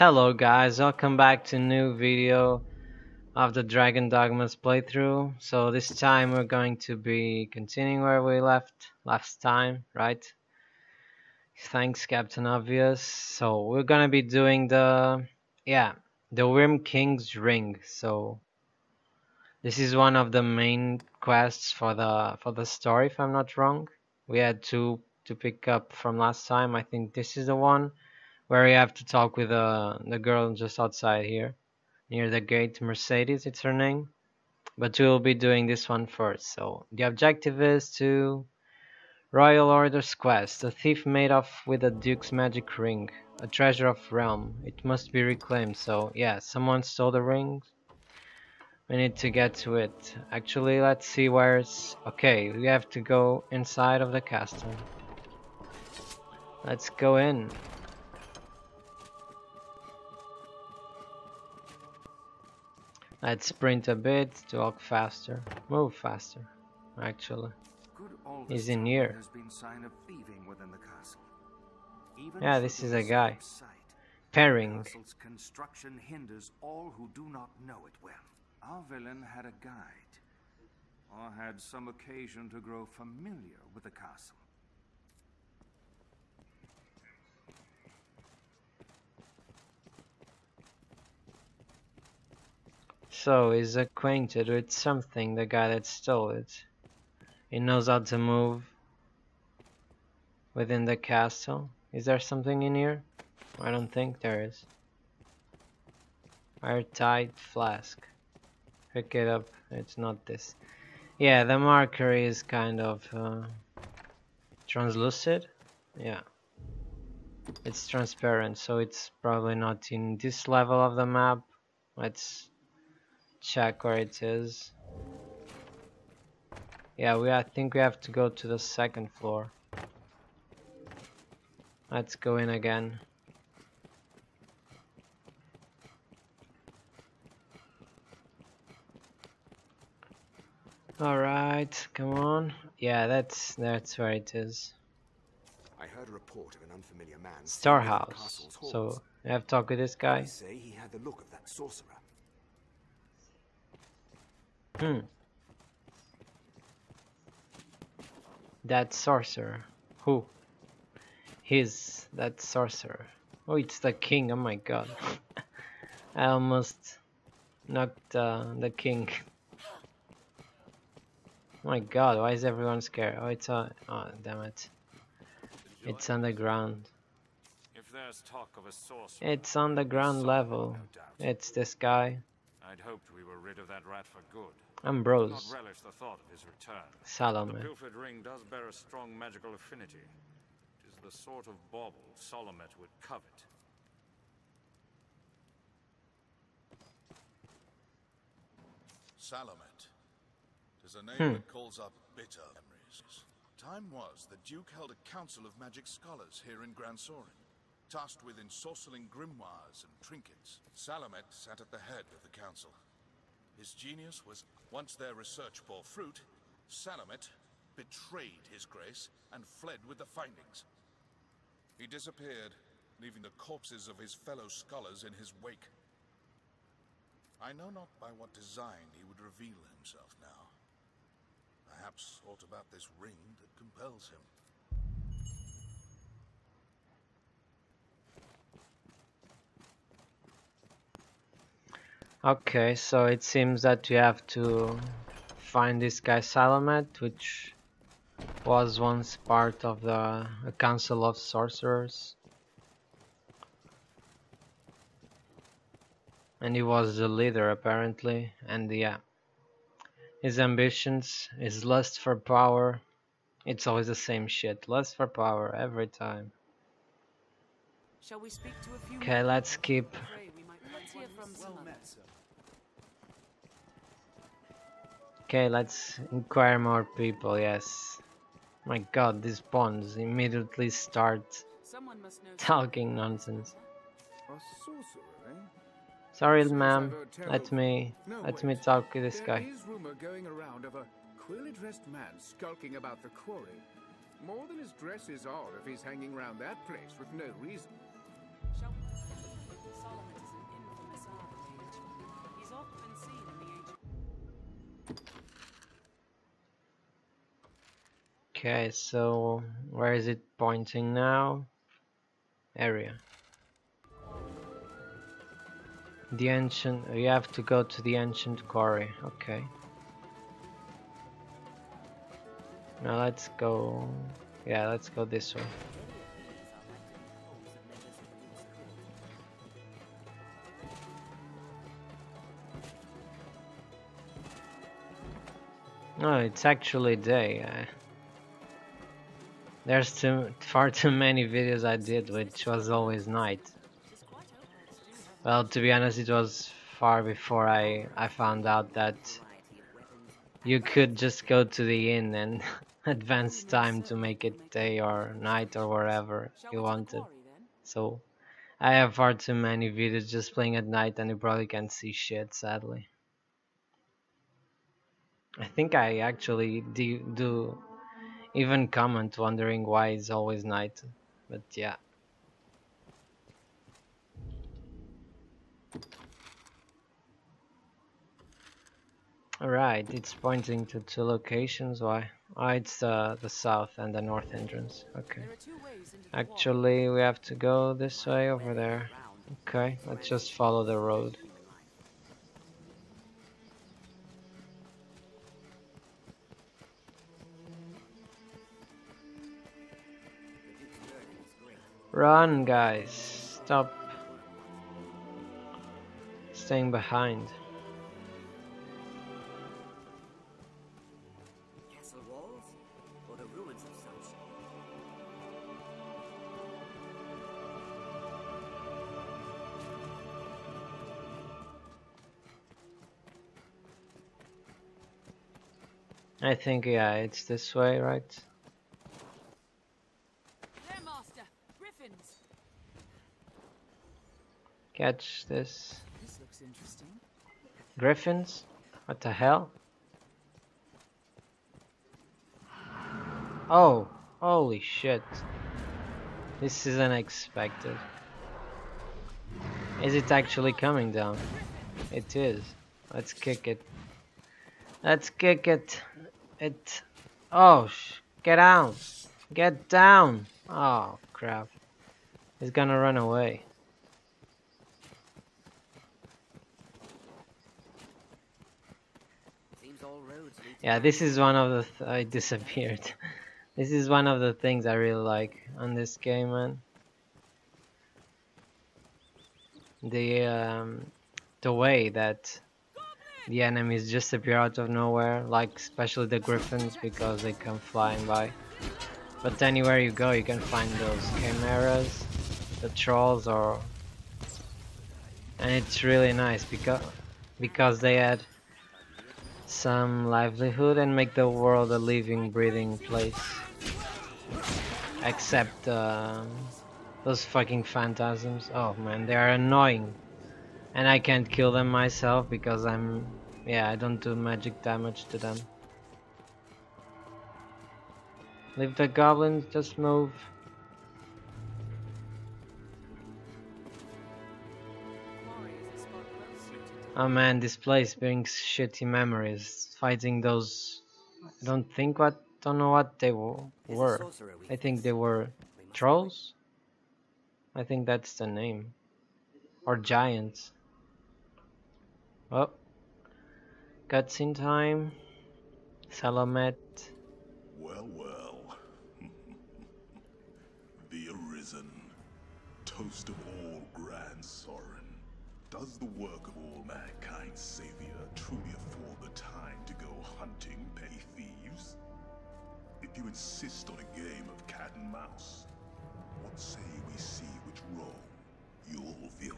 Hello guys, welcome back to a new video of the Dragon Dogma's playthrough. So this time we're going to be continuing where we left last time, right? Thanks Captain Obvious. So we're gonna be doing the Wyrmking's ring. So this is one of the main quests for the story, if I'm not wrong. We had two to pick up from last time. I think this is the one where you have to talk with the girl just outside here, near the gate. Mercedes, it's her name. But we'll be doing this one first. So the objective is to Royal Order's quest. A thief made off with the Duke's magic ring, a treasure of realm. It must be reclaimed. So yeah, someone stole the ring. We need to get to it. Actually, let's see where it's... Okay, we have to go inside of the castle. Let's go in. Let's sprint a bit to walk faster. Move faster, actually. He's in here. Yeah, this is a guy. Pairing. Construction hinders all who do not know it well. Our villain had a guide, or had some occasion to grow familiar with the castle. So he's acquainted with something, the guy that stole it. He knows how to move within the castle. Is there something in here? I don't think there is. Airtight flask. Pick it up. It's not this. Yeah, the marker is kind of translucent. Yeah. It's transparent, so it's probably not in this level of the map. Let's check where it is. Yeah, I think we have to go to the second floor. Let's go in again. Alright, come on. Yeah, that's where it is. I heard a report of an unfamiliar man. Storehouse. So you have to talk with this guy. Say he had the look of that sorcerer. That sorcerer. Who? That sorcerer. Oh, it's the king. Oh my god. I almost knocked the king. Oh my god, why is everyone scared? Oh, it's oh, damn it. It's on the ground. If there's talk of a sorcerer, it's on the ground level. It's this guy. I'd hoped we were rid of that rat for good. Ambrose. Not relish the thought of his return. Salome. The pilfered ring does bear a strong magical affinity. It is the sort of bauble Solomet would covet. Salomet. Tis a name that calls up bitter memories. Time was the Duke held a council of magic scholars here in gransys, tasked with ensorceling grimoires and trinkets. Salomet sat at the head of the council. His genius was, once their research bore fruit, Salomet betrayed his grace and fled with the findings. He disappeared, leaving the corpses of his fellow scholars in his wake. I know not by what design he would reveal himself now. Perhaps aught about this ring that compels him. Okay, so it seems that you have to find this guy Salomet, which was once part of the Council of Sorcerers. And he was the leader apparently, and yeah. His ambitions, his lust for power, it's always the same shit. Lust for power every time. Shall we speak to a few Okay, let's keep... Okay, let's inquire more people, yes. My god, these pawns immediately start talking nonsense. A sorcerer, eh? Sorry, ma'am. Let me talk with this guy. There is rumor going around of a queerly dressed man skulking about the quarry. More than his dress is odd if he's hanging around that place with no reason. Okay, so where is it pointing now? Area. The ancient. You have to go to the ancient quarry. Okay. Now let's go. Yeah, let's go this way. No, it's actually day. There's far too many videos I did, which was always night. Well, to be honest, it was far before I found out that you could just go to the inn and advance time to make it day or night or wherever you wanted. So I have far too many videos just playing at night, and you probably can't see shit, sadly. I think I actually do even comment wondering why it's always night, but yeah. Alright, it's pointing to two locations. Why? Oh, it's the south and the north entrance. Okay. Actually, we have to go this way over there. Okay, let's just follow the road. Run, guys! Stop staying behind. Castle walls? Or the ruins of such? I think, yeah, it's this way, right? There, Master. Griffins. Catch this. This looks interesting. Griffins? What the hell? Oh, holy shit. This is unexpected. Is it actually coming down? It is. Let's kick it. Let's kick it. Oh, get down. Get down. Oh, crap. It's gonna run away. Seems all roads lead to Yeah, this is one of the... I disappeared. This is one of the things I really like on this game, man. The way that the enemies just appear out of nowhere, like especially the griffins, because they come flying by. But anywhere you go, you can find those chimeras, the trolls, and it's really nice because they add some livelihood and make the world a living, breathing place. Except those fucking phantasms. Oh man, they are annoying. And I can't kill them myself because I don't do magic damage to them. Leave the goblins, just move. Oh man, this place brings shitty memories. Fighting those... don't know what they were. I think they were trolls? I think that's the name. Or giants. Oh. Cutscene time. Salamet. Well, well. The Arisen. Toast of all grand Sorin. Does the work of all mankind's savior truly afford the time to go hunting petty thieves? If you insist on a game of cat and mouse, what say we see which role you'll fill?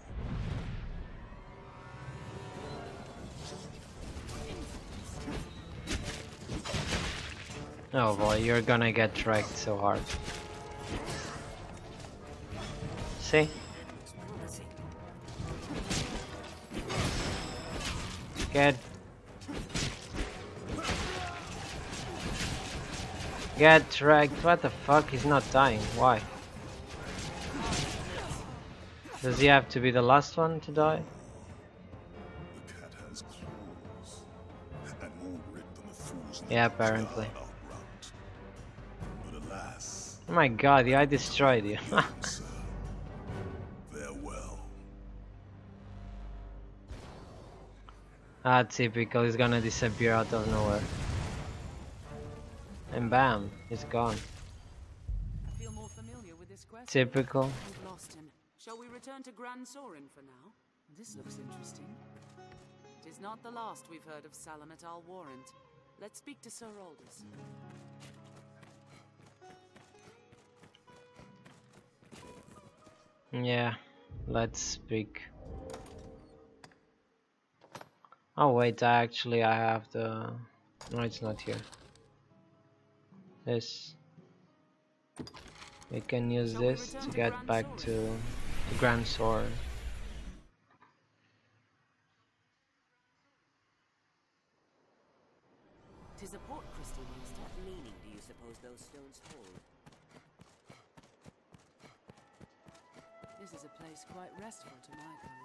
Oh boy, you're gonna get wrecked so hard. See? Get wrecked. What the fuck? He's not dying. Why? Does he have to be the last one to die? The cat has claws, and more grit than the fools in the Yeah, apparently. outrout. Alas, Oh my god, yeah, I destroyed you. sir. Farewell. Ah, typical, he's gonna disappear out of nowhere. And bam, he's gone. I feel more familiar with this quest. Typical. We've lost him. Shall we return to Gransorin for now? This looks interesting. It is not the last we've heard of Salamet Al Warrant. Let's speak to Sir Aldous. Yeah, let's speak. Oh wait, I have the... No, it's not here. This. We can use this to get back to the Grand Sword. Tis a port crystal, Master. What meaning do you suppose those stones hold? This is a place quite restful to my kind.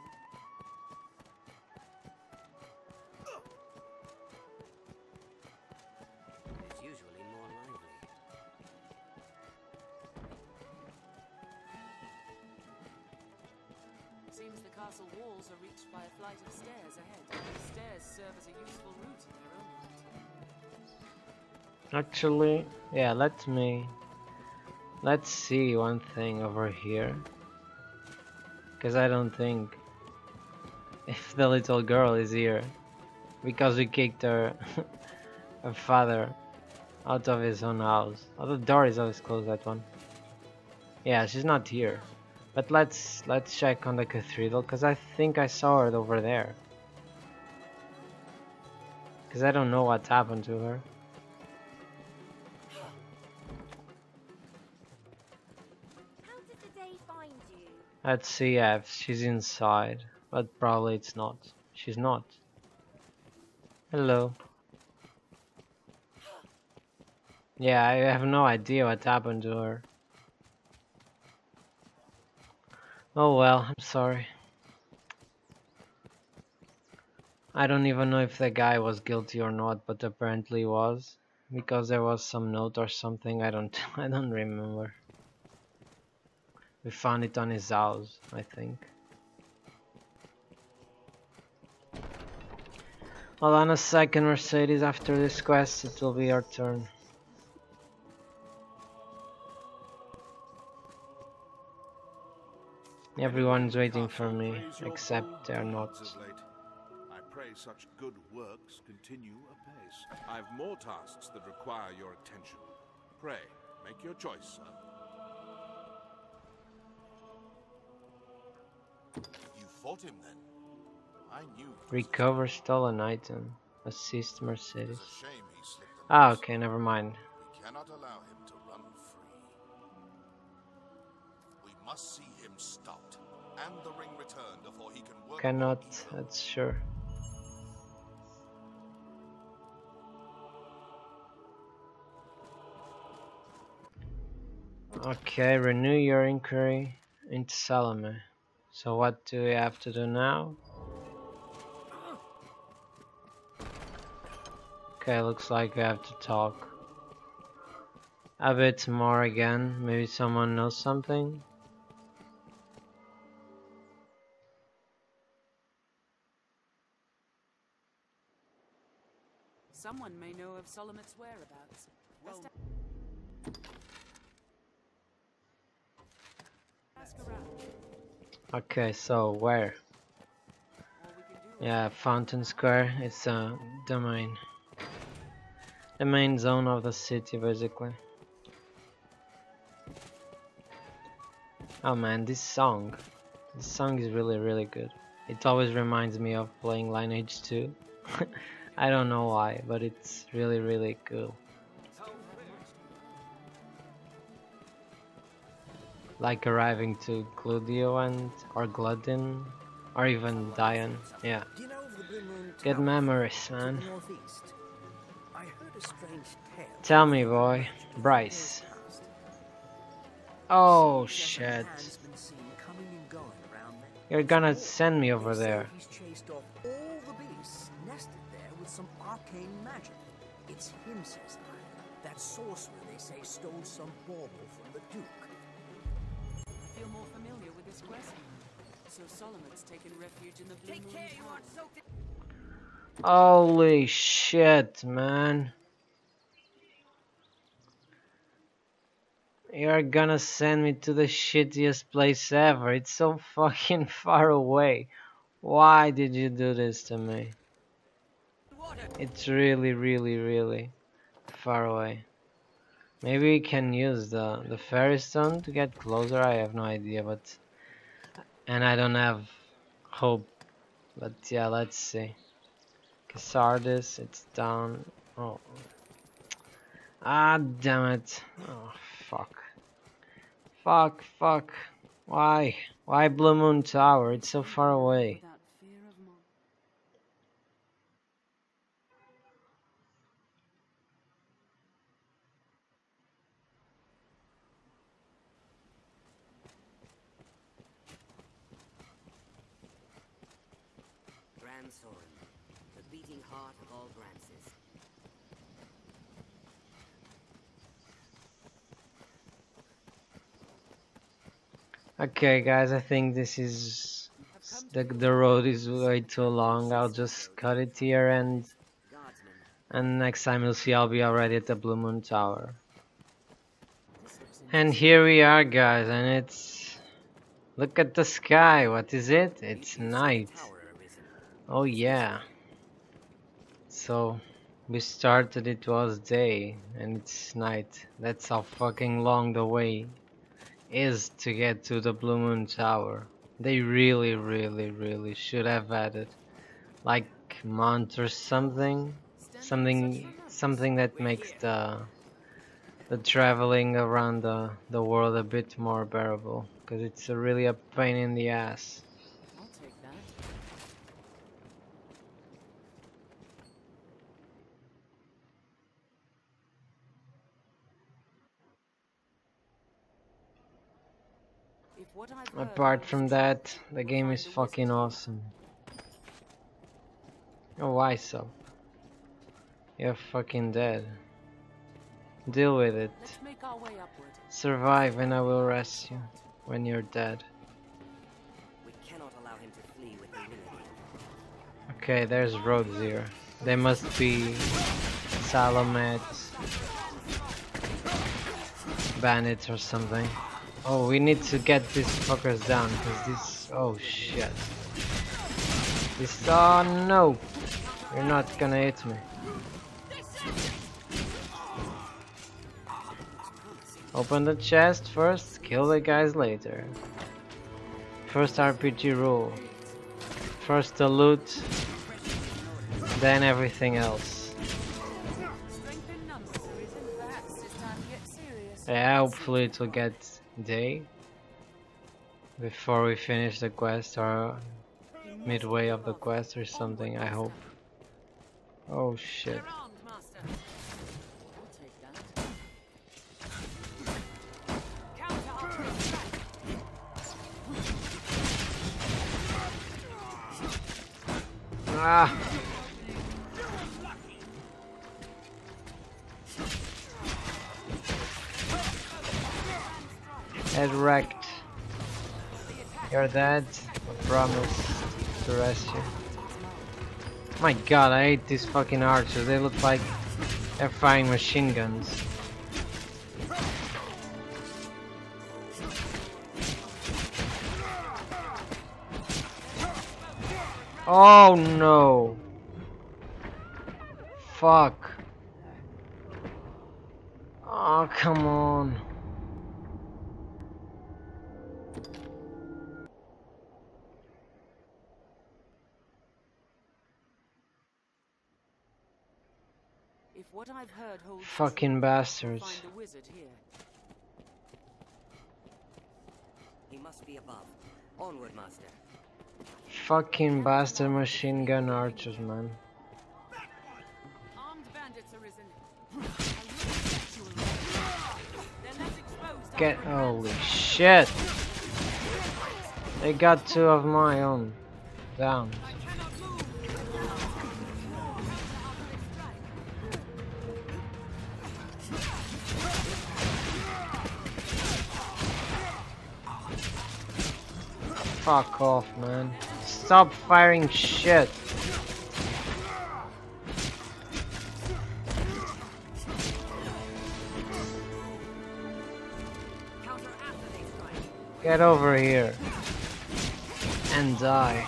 It's usually more lively. Seems the castle walls are reached by a flight of stairs ahead. The stairs serve as a useful route in their own right. Actually, yeah, let's see one thing over here. Because I don't think if the little girl is here because we kicked her father out of his own house. Oh, the door is always closed, that one. Yeah, she's not here. But let's check on the cathedral, because I think I saw her over there. Because I don't know what happened to her. How did the day find you? Let's see if she's inside, but probably it's not. She's not. Hello. Yeah, I have no idea what happened to her. Oh well, I'm sorry. I don't even know if the guy was guilty or not, but apparently was, because there was some note or something. I don't remember. We found it on his house, I think. Hold on a second, Mercedes. After this quest, it will be our turn. Everyone's waiting for me, except they're not. I pray such good works continue apace. I've more tasks that require your attention. Pray, make your choice, sir. You fought him then? I knew. Recover stolen item. Assist Mercedes. It's a shame he slipped the Ah, noose. okay, never mind. We cannot allow him to run free. We must see him stopped and the ring returned before he can work. Cannot, more evil. that's sure. Okay, renew your inquiry into Salome. So what do we have to do now? Okay, looks like we have to talk a bit more again. Maybe someone knows something. Someone may know of Solomon's whereabouts. Ask around. Okay, so where? All we can do Yeah, Fountain Square. It's the main zone of the city, basically. Oh man, this song is really good. It always reminds me of playing Lineage 2. I don't know why, but it's really cool. Like arriving to Cludio or Glutton, or even Diane. Yeah. Do you know of the Blue Moon Good Tower memories, to the man. northeast? I heard a strange tale. Tell me, boy. Bryce. Oh shit. Man's been seen coming and going around there. You're gonna send me over They say there. He's chased off all the beasts nested there with some arcane magic. It's him, says I. That sorcerer they say stole some bauble from the Duke. I feel more familiar with this quest. So Solomon's taken refuge in the Blue Moon Tower. Holy shit, man. You're gonna send me to the shittiest place ever. It's so fucking far away. Why did you do this to me? It's really, really, really far away. Maybe we can use the fairy stone to get closer. I have no idea, and I don't have hope. But yeah, let's see. Casardis, it's down. Oh, ah, damn it! Oh, fuck, fuck, fuck. Why? Why Blue Moon Tower? It's so far away. Gransorin, the beating heart of all gransys. Okay, guys, I think this is the road is way too long. I'll just cut it here, and next time you'll see I'll be already at the Blue Moon Tower. And here we are, guys, and it's, look at the sky. What is it? It's night. Oh yeah. So we started, it was day, and it's night. That's how fucking long the way is to get to the Blue Moon Tower. They really, really, really should have added like mount or something that makes the traveling around the world a bit more bearable, because it's really a pain in the ass. I'll take that. If what I've heard Apart holds from true, that, the we'll game find is the wizard fucking here. awesome. Oh, why so? You're fucking dead. Deal with it. Let's make our way upward. Survive and I will rescue when you're dead. We cannot allow him to flee with the Wyrmking. Okay, there's roads here. They must be Salamets, bandits or something. Oh, we need to get these fuckers down, because this... oh shit. This... oh no! You're not gonna hit me. Open the chest first, kill the guys later. First RPG rule. First the loot, then everything else. Strength in numbers, Arisen. Perhaps it's time to get serious. Yeah, hopefully it will get day before we finish the quest, or midway of the quest or something, I hope. Oh shit. Get armed, Master. I'll take that. Counter archery strike. Ah! Head wrecked. You're dead. I promise to rescue. My god, I hate these fucking archers. They look like they're firing machine guns. Oh no! Fuck. Oh, come on. If what I've heard holds Fucking true, bastards. we'll find the wizard here. He must be above. Onward, Master. Fucking bastard machine gun archers, man. Armed bandits arisen. They're less exposed. Get, holy shit! They got two of my own down. I cannot move. Fuck off, man. Stop firing shit. Get over here and die.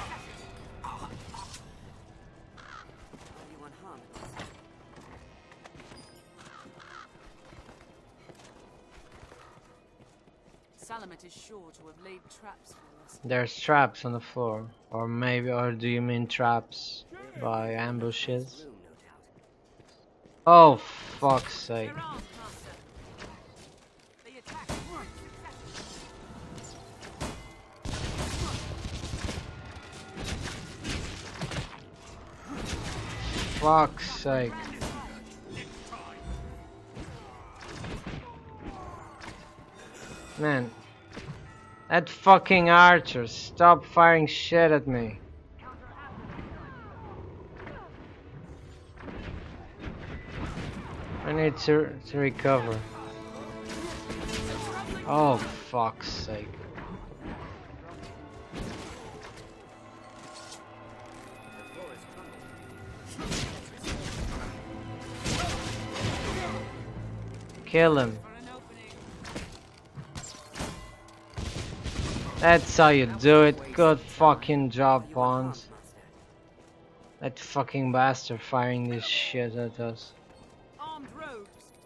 Salamet is sure to have laid traps for us. There's traps on the floor. Or maybe, or do you mean traps by ambushes? Oh, fuck's sake. Fuck's sake. Man, that fucking archer, stop firing shit at me. I need to recover. Oh, fuck's sake. Kill him. That's how you do it. Good fucking job, Pawns. That fucking bastard firing this shit at us. Armed rogues.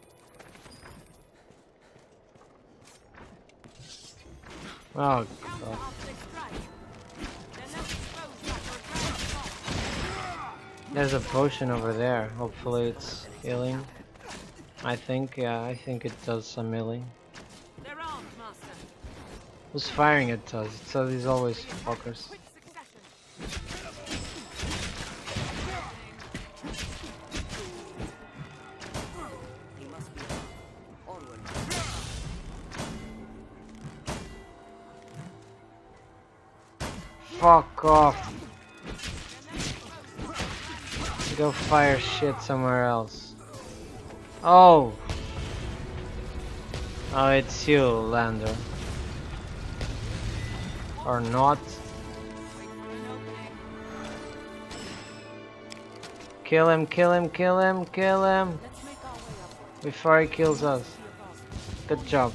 Oh god. There's a potion over there. Hopefully it's healing. I think, yeah, I think it does some healing. They're armed, Master. Who's firing at us? It's these always fuckers. Fuck off. Go fire shit somewhere else. Oh! Oh, it's you, Lander. Or not. Kill him, kill him, kill him, kill him! Before he kills us. Good job.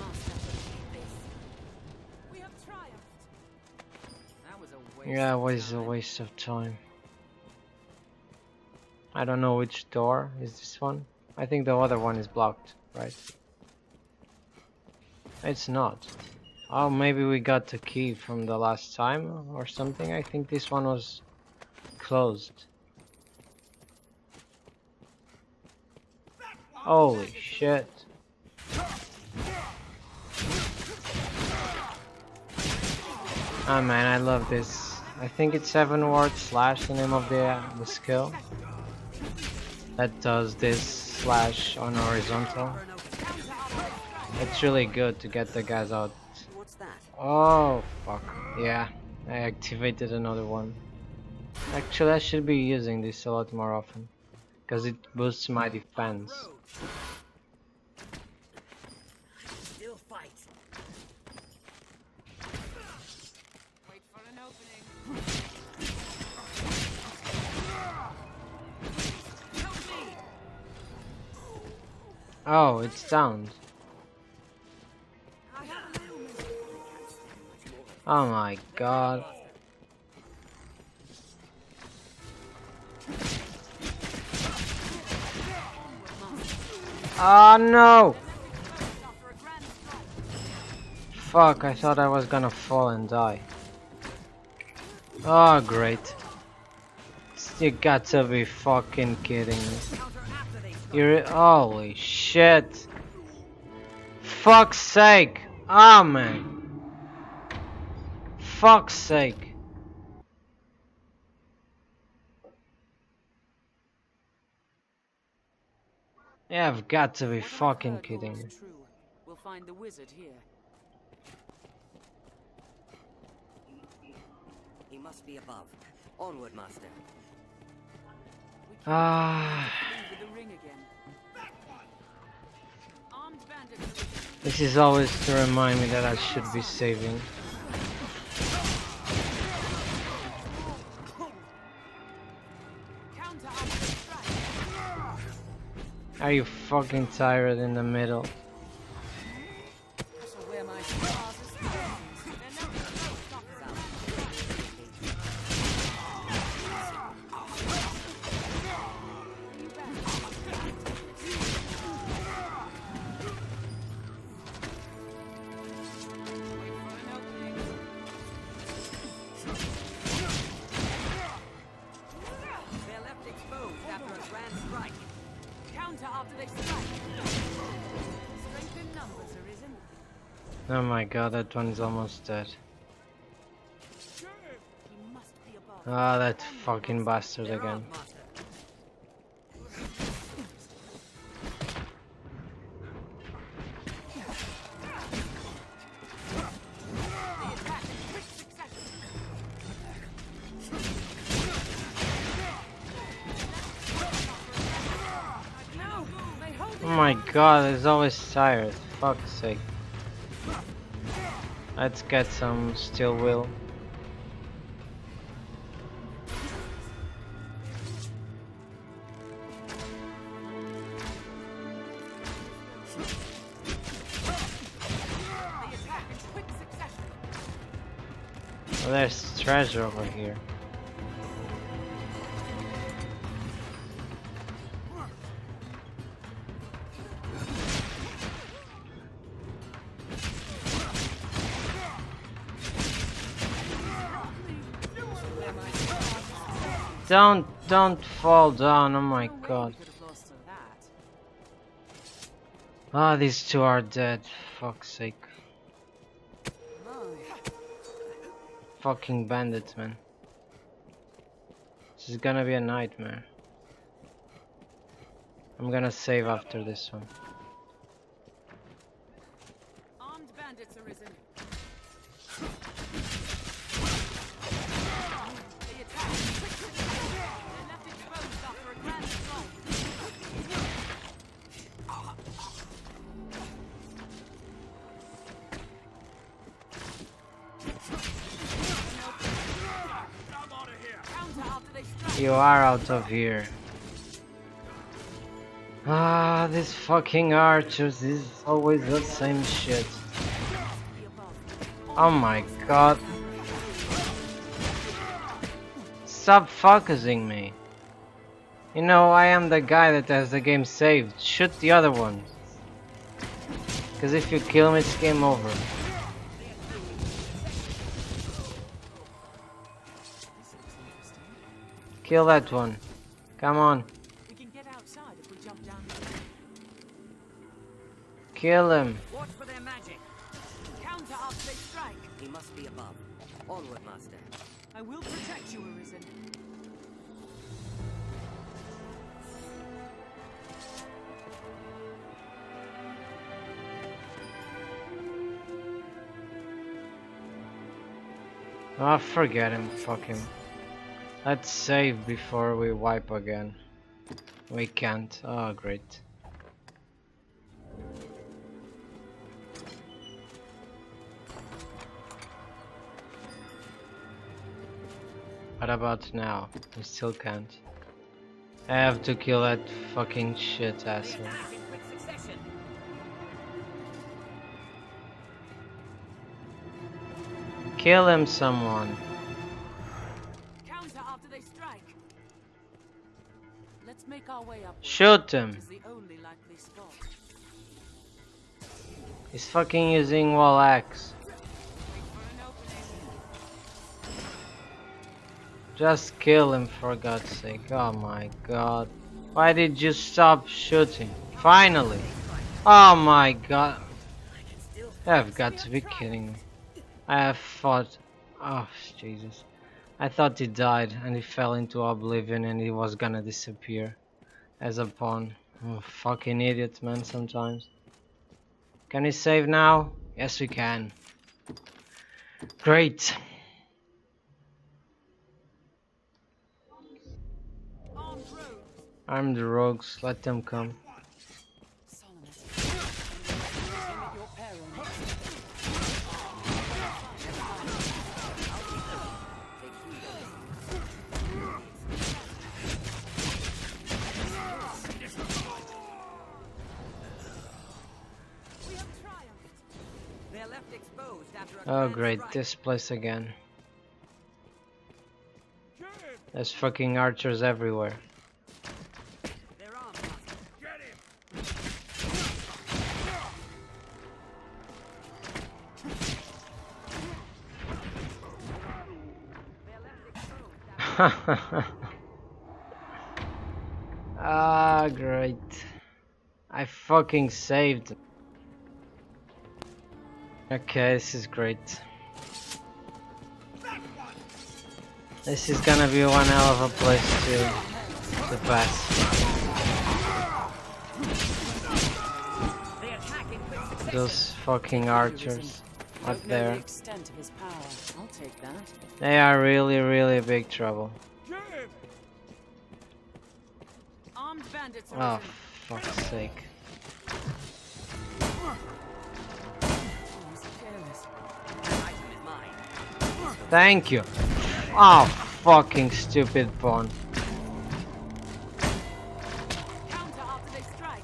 Yeah, it was a waste of time. I don't know which door is this one. I think the other one is blocked, right? It's not. Oh, maybe we got the key from the last time or something. I think this one was closed. Holy shit. Oh man, I love this. I think it's 7 ward slash, the name of the skill. That does this slash on horizontal. It's really good to get the guys out. Oh fuck, yeah, I activated another one. Actually, I should be using this a lot more often, because it boosts my defense. Oh, it's downed. Oh my god. Oh no! Fuck, I thought I was gonna fall and die. Oh great. You got to be fucking kidding me. You're holy shit. Fuck's sake. Ah man. Fuck's sake. Yeah, I've got to be fucking kidding me. We'll find the wizard here. He must be above. Onward, Master. Ah. This is always to remind me that I should be saving. Are you fucking tired in the middle? I shall wear my scars as stockings. They're no stockings out. They're left exposed after a grand strike. Counter after they strike. Strength in numbers, Arisen. Oh my god, that one's almost dead. He must be above. Ah, that fucking bastard They're again. off, Master. They attack in quick succession. No, they hold Oh my god, it's always tired. Fuck's sake. Let's get some steel will. They attack in quick succession. Oh, there's treasure over here. Don't fall down, oh my god. Could have lost to that. Ah, these two are dead. Fuck's sake. Fucking bandits, man. This is gonna be a nightmare. I'm gonna save after this one. Armed bandits arisen. They attack in quick succession. They're left exposed after a grand assault. Counter after they strike. You are out of here. Ah, these fucking archers is always the same shit. Be above. Oh my god. Stop focusing me. You know, I am the guy that has the game saved. Shoot the other one. Because if you kill me, it's game over. Kill that one. Come on. We can get outside if we jump down. Kill him. Watch for their magic. Counter after they strike. He must be above. Onward, Master. I will protect you, Arisen. Oh, forget him. Fuck him. Let's save before we wipe again. We can't. Oh, great. What about now? We still can't. I have to kill that fucking shit They asshole. attack in quick succession. Kill him, someone. Counter after they strike. Let's make our way up. Shoot him. Is the only likely spot. He's fucking using wall axe. Wait for an opening. Just kill him for God's sake. Oh my god. Why did you stop shooting? Finally. Oh my god. You have got to be kidding me. I have fought. Oh Jesus. I thought he died and he fell into oblivion and he was gonna disappear as a pawn. Oh, fucking idiot, man, sometimes. Can we save now? Yes, we can. Great. Armed rogues. Arm the rogues, let them come. Solomon. Him at your peril. left exposed after a Oh grand great, strike. this place again. There's fucking archers everywhere. They're armed, Master. Get him! They're left exposed after Ah, great. I fucking saved. Okay, this is great. This is gonna be one hell of a place to pass. they attack in quick succession. Those fucking archers up Don't know the there. extent of his power. I'll take that. They are really big trouble. Armed bandits Oh, are fuck's sake. he's careless. That item is mine. Thank you. Oh, fucking stupid pawn. Counter after they strike.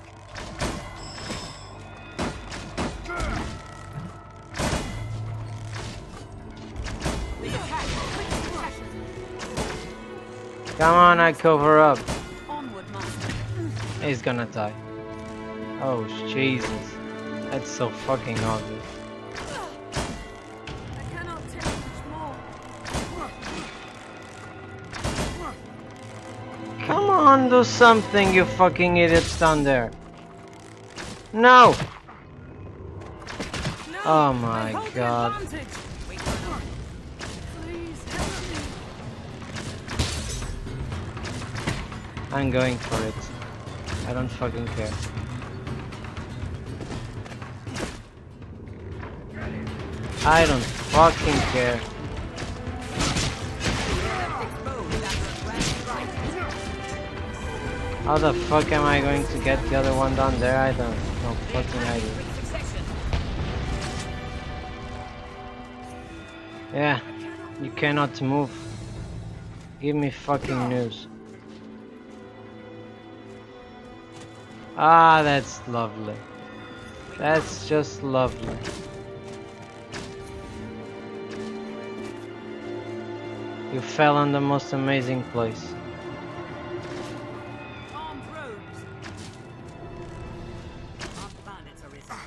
They attack in quick succession. Come on, I cover up. Onward, Master. He's gonna die. Oh, Jesus. That's so fucking obvious. I cannot take much more. Come on, do something, you fucking idiots down there. No! No, Oh they my hold the god. advantage. Please help me. I'm going for it. I don't fucking care. I don't fucking care. How the fuck am I going to get the other one down there? I don't know fucking idea. Yeah, you cannot move. Give me fucking news. Ah, that's lovely. That's just lovely. You fell on the most amazing place. Armed rogues. Armed bandits arisen.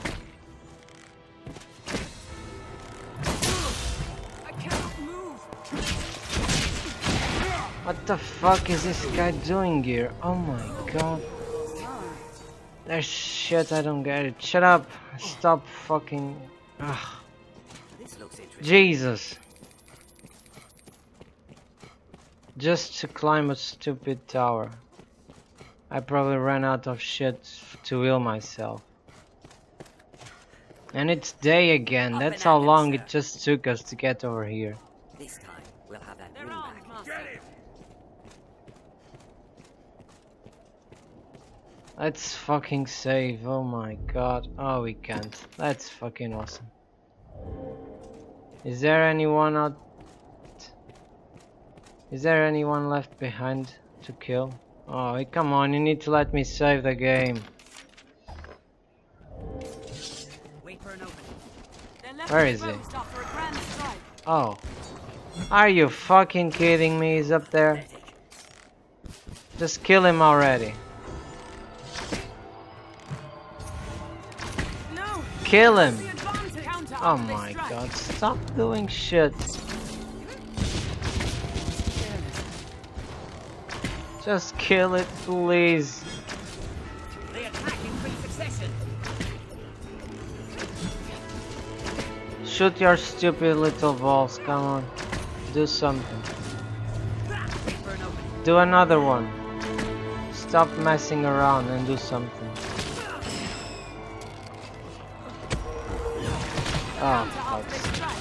I cannot move. What the fuck is this guy doing here? Oh my god. There's shit, I don't get it. Shut up. Stop fucking. Ugh. This looks interesting. Jesus. Just to climb a stupid tower. I probably ran out of shit to heal myself. And it's day again. That's how long it just took us to get over here. This time we'll have that They're ring armed, back. Master. Let's fucking save. Oh my god. Oh, we can't. That's fucking awesome. Is there anyone out? Is there anyone left behind to kill? Oh, come on. You need to let me save the game. Wait for an opening. They're left Where is he? exposed after a grand strike. Oh. Are you fucking kidding me? He's up there. Pathetic. Just kill him already. No. Kill him. The advantage. Counter Oh after they my strike. god. Stop doing shit. Just kill it, please. They attack in quick succession. Shoot your stupid little balls. Come on. Do something. Wait for an opening. Do another one. Stop messing around and do something. Oh, Counter fuck. after they strike.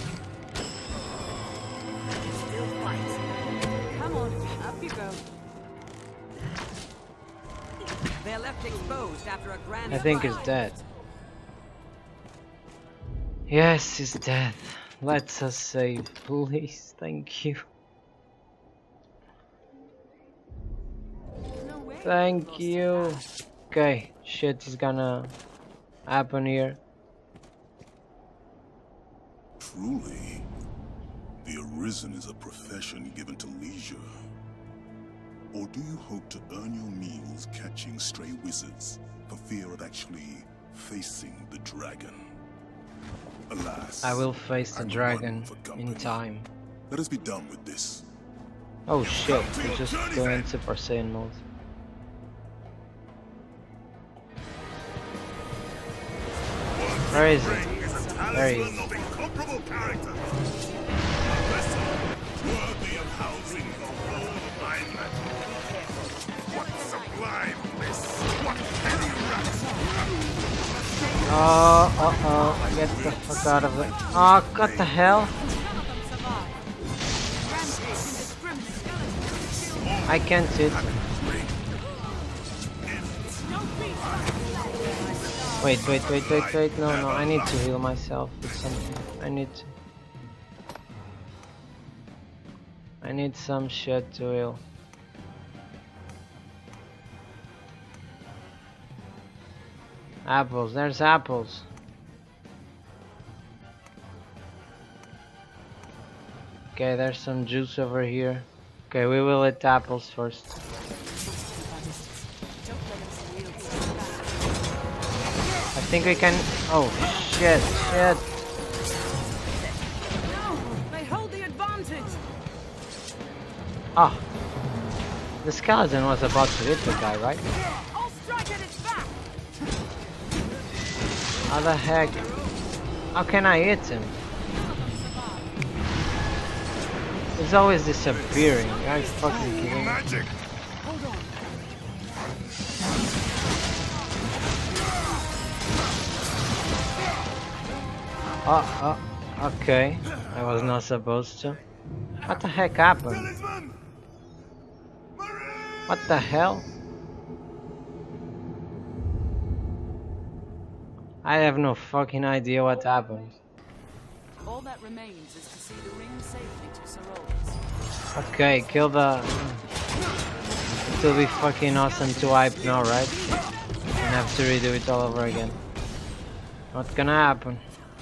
Still fight. Come on, up you go. They're left exposed after a grand I think he's strike. dead. Yes, he's dead. Let us save, please. Thank you. No way. Thank Lost you. that. Okay, shit is gonna happen here. Truly, the Arisen is a profession given to leisure. Or do you hope to earn your meals catching stray wizards for fear of actually facing the dragon? Alas, I will face the I'm dragon one for in company. time. Let us be done with this. Oh shit, we just go into Super Saiyan mode. Where is it? There he is. Incomparable character. Worthy of housing the whole alignment. What sublime bliss! What heady Oh, get the fuck out of it. Oh, what the hell? I can't hit. Wait, no, I need to heal myself with something. I need some shit to heal. Apples, there's apples. Okay, there's some juice over here. Okay, we will eat apples first. I think we can. Oh shit! No, they hold the advantage. Ah, the skeleton was about to hit the guy, right? I'll strike at its back. How the heck? How can I hit him? He's always disappearing. Are you fucking kidding me? magic! Okay. I was not supposed to. What the heck happened? What the hell? I have no fucking idea what happened. All that remains is to see the ring safely to Sorol's. Okay, kill the... It will be fucking awesome to wipe now, right? And have to redo it all over again. What's gonna happen?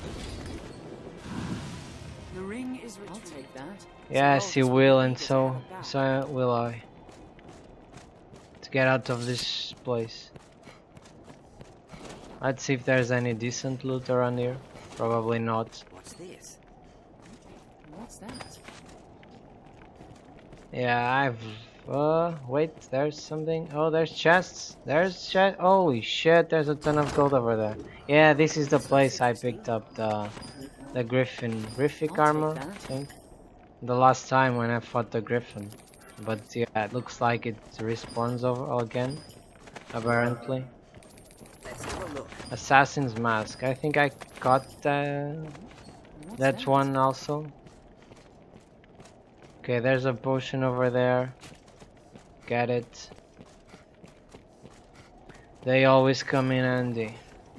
The ring is retrieved. I'll take that. Yes, you will, and so will I. To get out of this place. Let's see if there's any decent loot around here. Probably not. What's this? What's that? Yeah, wait, there's something. Oh, there's chests. There's chest. Holy shit, there's a ton of gold over there. Yeah, this is the place I picked up the Griffic armor, I think. The last time when I fought the Griffin. But yeah, it looks like it respawns over again, apparently. Let's have a look. Assassin's Mask. I think I got that one also. Okay, there's a potion over there. Get it. They always come in handy.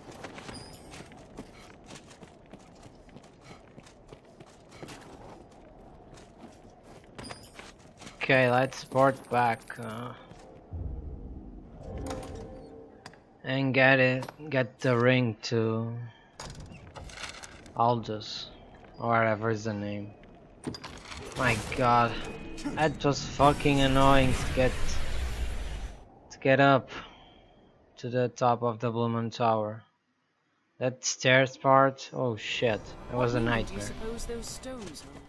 Okay, let's port back and get the ring to Aldous, or whatever is the name. My god, that was fucking annoying to get up to the top of the Blue Moon Tower. That stairs part, oh shit, it was a nightmare. Do you suppose those stones hold?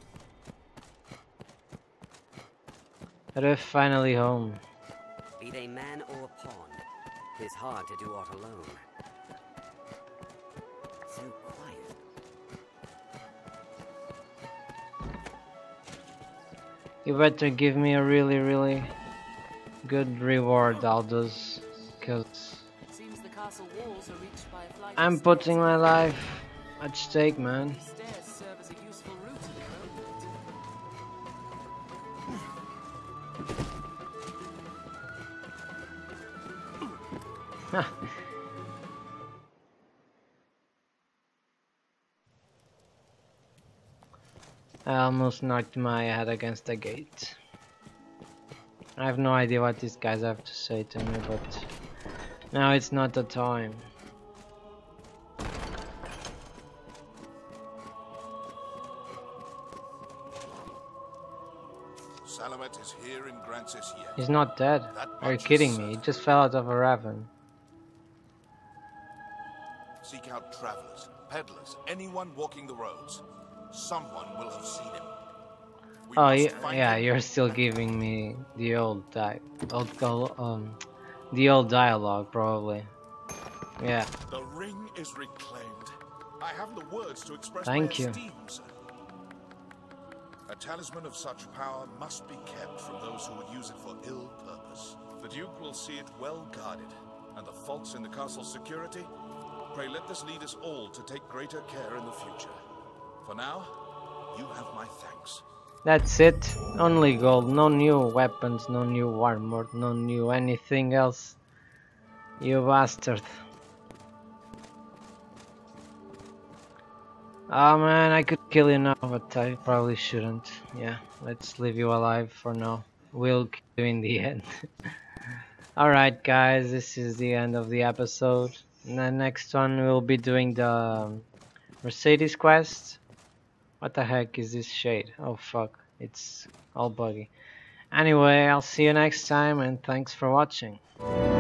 But we're finally home. Be they man or pawn, 'tis hard to do aught alone. So quiet. You better give me a really good reward, Aldous, because Seems the castle walls are reached by a flight I'm of putting stairs. my life at stake, man. These stairs serve as a useful route to their own. I almost knocked my head against the gate. I have no idea what these guys have to say to me, but now it's not the time. Salamet is here in Gransys yet. He's not dead. That Are you much is kidding me? He certain. just fell out of a ravine. Seek out travelers, peddlers, anyone walking the roads. Someone will have seen him. We Oh, must find yeah, him. you're still giving me the old the old dialogue, probably. Yeah. The ring is reclaimed. I haven't the words to express Thank my you. esteem, sir. A talisman of such power must be kept from those who would use it for ill purpose. The Duke will see it well guarded, and the faults in the castle's security, pray let this lead us all to take greater care in the future. For now, you have my thanks. That's it. Only gold. No new weapons, no new armor, no new anything else. You bastard. Oh man, I could kill you now, but I probably shouldn't. Yeah, let's leave you alive for now. We'll kill you in the end. Alright guys, this is the end of the episode. In the next one we'll be doing the Mercedes quest. What the heck is this shade? Oh fuck, it's all buggy. Anyway, I'll see you next time and thanks for watching.